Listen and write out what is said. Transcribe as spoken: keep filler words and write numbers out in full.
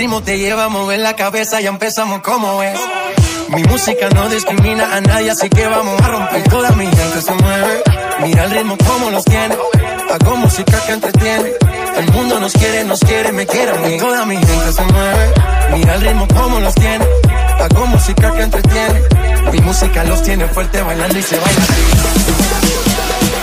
ritmo te lleva a mover la cabeza, ya empezamos como es. Mi música no discrimina a nadie, así que vamos a romper. Toda mi gente se mueve, mira el ritmo como los tiene. Hago música que entretiene. El mundo nos quiere, nos quiere, me quiere a mí. Toda mi gente se mueve, mira el ritmo como los tiene. Hago música que entretiene. Mi música los tiene fuerte bailando y se baila así.